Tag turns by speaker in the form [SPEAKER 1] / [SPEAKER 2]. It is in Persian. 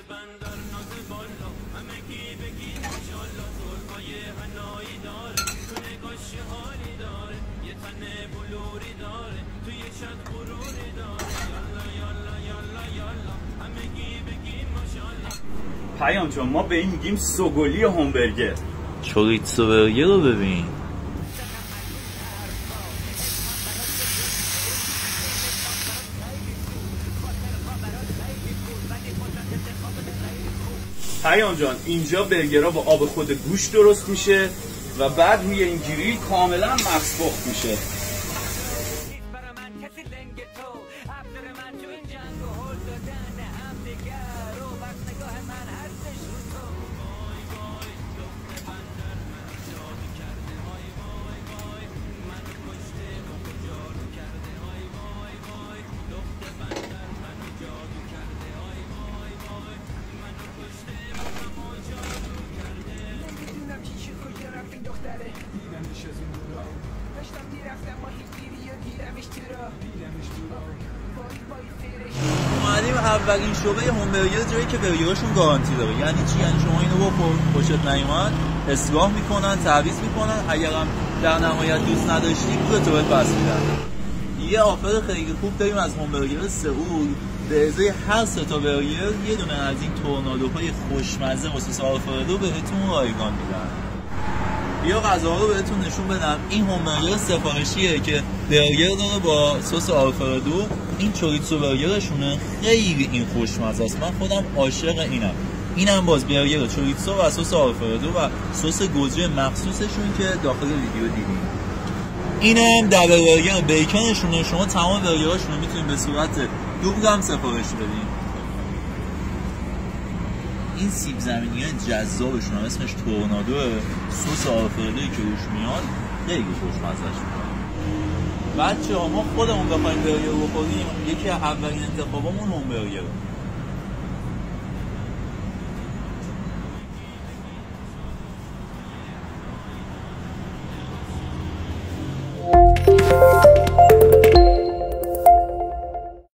[SPEAKER 1] پیام جان ما به این میگیم سوگلی همبرگر.
[SPEAKER 2] چوریتسو برگر رو ببین.
[SPEAKER 1] پیام جان اینجا برگرها با آب خود گوشت درست میشه و بعد روی این گریل کاملا مسلوق میشه.
[SPEAKER 2] اومدیم اولین شعبه همبرگر جایی که برگرشون گارانتی داره. یعنی چی؟ یعنی شما اینو بخور خوشت نیومد اصلاح میکنن، تعویض میکنن، اگرم در نهایت دوست نداشتی پولتو بهت پس میدن. یه آفر خیلی خوب داریم از همبرگر سئول. به ازای هر 3 تا برگر یه دونه از این تورنادوهای خوشمزه و سس آلفردو بهتون رایگان میدن. بیا غذاها رو بهتون نشون بدم. این همبرگر سفارشیه که برگر داره با سس آلفردو. این چوریتسو برگرشونه خیلی این خوشمزه است. من خودم عاشق اینم باز برگر چوریتسو و سس آلفردو و سس گوجه مخصوصشون که داخل ویدیو دیدیم. اینم دبل برگر بیکنشونه. شما تمام برگراشون رو میتونید به صورت دوبل هم سفارش بدین. این سیب زمینی های جذابشون هم اسمش تورنادوه. سس آلفردویی که روش میاد خیلی خوشمزه‌اش میکنه. بچه ها ما خودمون بخوایم برگر بخوریم یکی از اولین انتخابامون همبرگره.